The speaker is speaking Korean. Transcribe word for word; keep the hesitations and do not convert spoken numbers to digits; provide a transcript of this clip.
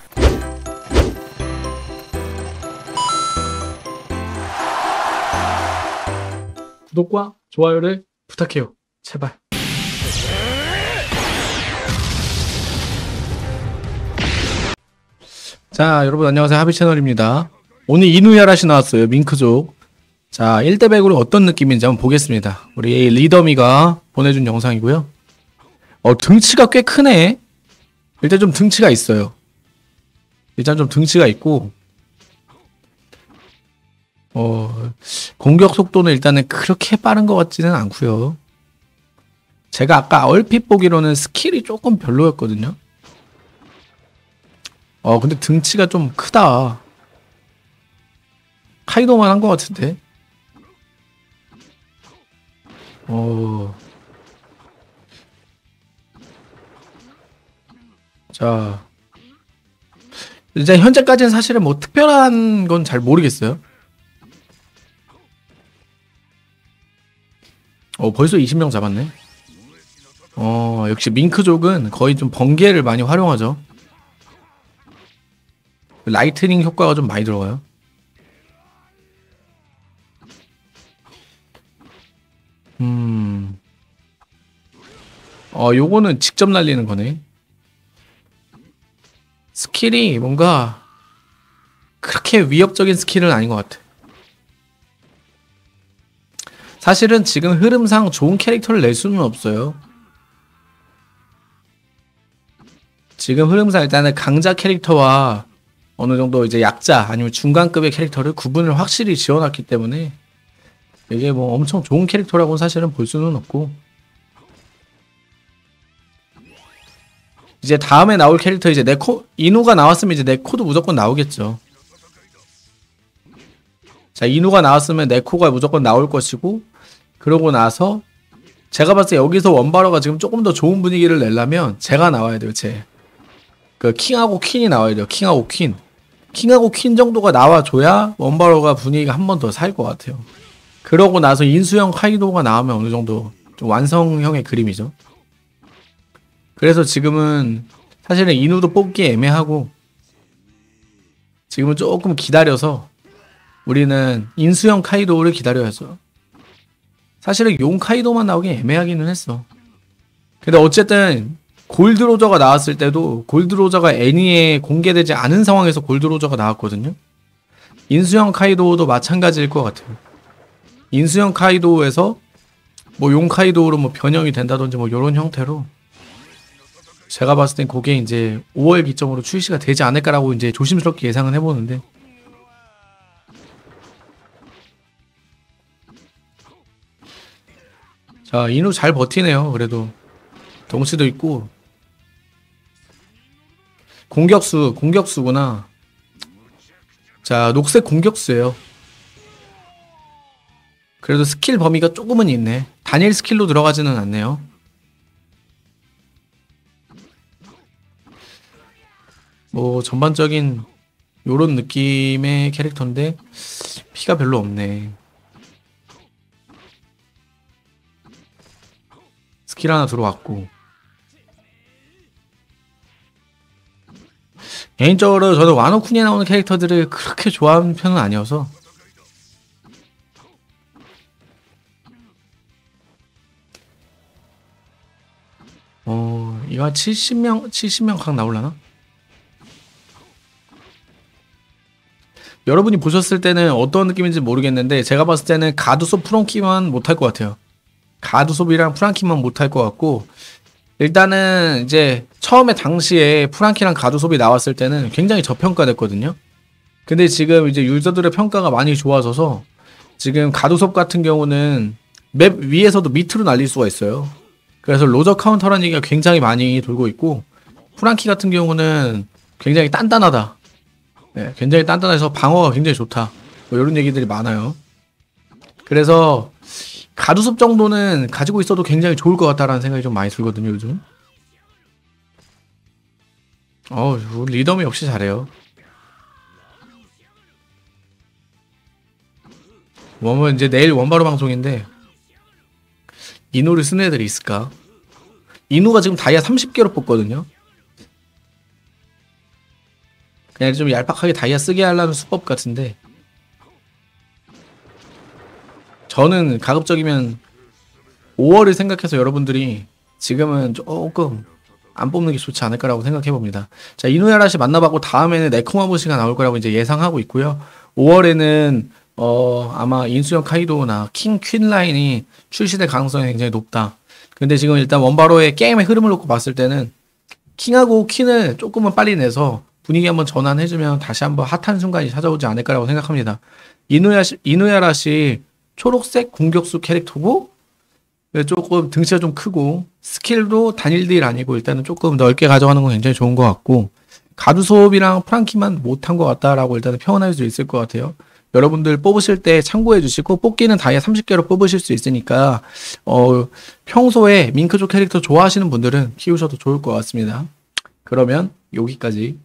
구독과 좋아요를 부탁해요. 제발. 자, 여러분 안녕하세요. 하비채널입니다. 오늘 이누야라시 나왔어요. 밍크족. 자, 일 대 백으로 어떤 느낌인지 한번 보겠습니다. 우리 리더미가 보내준 영상이고요. 어, 등치가 꽤 크네. 일단 좀 등치가 있어요. 일단 좀 등치가 있고 어, 공격 속도는 일단은 그렇게 빠른 것 같지는 않고요. 제가 아까 얼핏 보기로는 스킬이 조금 별로였거든요. 어, 근데 등치가 좀 크다. 카이도만 한 것 같은데. 어. 자. 이제 현재까지는 사실은 뭐 특별한 건 잘 모르겠어요. 어, 벌써 이십 명 잡았네. 어, 역시 밍크족은 거의 좀 번개를 많이 활용하죠. 라이트닝 효과가 좀 많이 들어가요. 음. 어, 요거는 직접 날리는 거네. 스킬이 뭔가 그렇게 위협적인 스킬은 아닌 것 같아. 사실은 지금 흐름상 좋은 캐릭터를 낼 수는 없어요. 지금 흐름상 일단은 강자 캐릭터와 어느 정도 이제 약자 아니면 중간급의 캐릭터를 구분을 확실히 지어놨기 때문에 이게 뭐 엄청 좋은 캐릭터라고는 사실은 볼 수는 없고, 이제 다음에 나올 캐릭터 이제 네코 이누가 나왔으면 이제 네코도 무조건 나오겠죠. 자, 이누가 나왔으면 네코가 무조건 나올 것이고, 그러고 나서 제가 봤을 때 여기서 원바로가 지금 조금 더 좋은 분위기를 내려면 제가 나와야 돼요. 제 그 킹하고 퀸이 나와야 돼요. 킹하고 퀸 킹하고 퀸 정도가 나와줘야 원바로가 분위기가 한 번 더 살 것 같아요. 그러고 나서 인수형 카이도가 나오면 어느 정도 좀 완성형의 그림이죠. 그래서 지금은 사실은 이누도 뽑기 애매하고, 지금은 조금 기다려서 우리는 인수형 카이도를 기다려야죠. 사실은 용 카이도만 나오기 애매하기는 했어. 근데 어쨌든 골드로저가 나왔을 때도 골드로저가 애니에 공개되지 않은 상황에서 골드로저가 나왔거든요. 인수형 카이도도 마찬가지일 것 같아요. 인수형 카이도에서 뭐 용 카이도로 뭐 변형이 된다든지 뭐 요런 형태로 제가 봤을 땐 그게 이제 오월 기점으로 출시가 되지 않을까라고 이제 조심스럽게 예상은 해보는데, 자, 이누 잘 버티네요. 그래도 덩치도 있고. 공격수 공격수구나. 자, 녹색 공격수예요. 그래도 스킬 범위가 조금은 있네. 단일 스킬로 들어가지는 않네요. 뭐 전반적인 요런 느낌의 캐릭터인데 피가 별로 없네. 스킬 하나 들어왔고, 개인적으로 저는 와노쿤에 나오는 캐릭터들을 그렇게 좋아하는 편은 아니어서. 어, 이거 한 칠십 명 칠십 명 각 나올라나? 여러분이 보셨을 때는 어떤 느낌인지 모르겠는데 제가 봤을 때는 가두소 프랑키만 못할 것 같아요. 가두소비랑 프랑키만 못할 것 같고, 일단은 이제 처음에 당시에 프랑키랑 가두소비 나왔을 때는 굉장히 저평가됐거든요. 근데 지금 이제 유저들의 평가가 많이 좋아져서 지금 가두섭 같은 경우는 맵 위에서도 밑으로 날릴 수가 있어요. 그래서 로저 카운터라는 얘기가 굉장히 많이 돌고 있고, 프랑키 같은 경우는 굉장히 단단하다. 네, 굉장히 단단해서 방어가 굉장히 좋다. 뭐 이런 얘기들이 많아요. 그래서 가두섭 정도는 가지고 있어도 굉장히 좋을 것 같다라는 생각이 좀 많이 들거든요, 요즘. 어우, 리더미 역시 잘해요. 뭐 이제 내일 원바로 방송인데 이누를 쓰는 애들이 있을까? 이누가 지금 다이아 삼십 개로 뽑거든요. 그냥 좀 얄팍하게 다이아 쓰게 하려는 수법 같은데, 저는 가급적이면 오월을 생각해서 여러분들이 지금은 조금 안 뽑는 게 좋지 않을까라고 생각해 봅니다. 자, 이누야라시 만나봤고 다음에는 네코마부시가 나올 거라고 이제 예상하고 있고요. 오월에는 어 아마 인수형 카이도나 킹 퀸 라인이 출시될 가능성이 굉장히 높다. 근데 지금 일단 원바로의 게임의 흐름을 놓고 봤을 때는 킹하고 퀸을 조금은 빨리 내서 분위기 한번 전환해주면 다시 한번 핫한 순간이 찾아오지 않을까라고 생각합니다. 이누야시, 이누야라시 초록색 공격수 캐릭터고 조금 등치가 좀 크고 스킬도 단일 딜 아니고 일단은 조금 넓게 가져가는 건 굉장히 좋은 것 같고, 가두소비랑 프랑키만 못한 것 같다라고 일단은 표현할 수 있을 것 같아요. 여러분들 뽑으실 때 참고해 주시고, 뽑기는 다이아 삼십 개로 뽑으실 수 있으니까 어, 평소에 밍크족 캐릭터 좋아하시는 분들은 키우셔도 좋을 것 같습니다. 그러면 여기까지